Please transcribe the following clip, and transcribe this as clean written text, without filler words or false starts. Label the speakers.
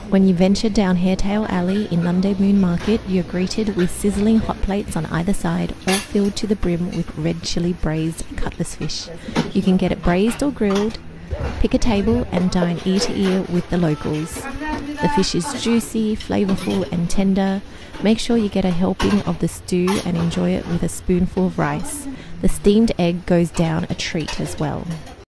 Speaker 1: When you venture down Hairtail Alley in Namdaemun Market, you're greeted with sizzling hot plates on either side, all filled to the brim with red chili braised cutlassfish. You can get it braised or grilled. Pick a table and dine ear to ear with the locals. The fish is juicy, flavourful and tender. Make sure you get a helping of the stew and enjoy it with a spoonful of rice. The steamed egg goes down a treat as well.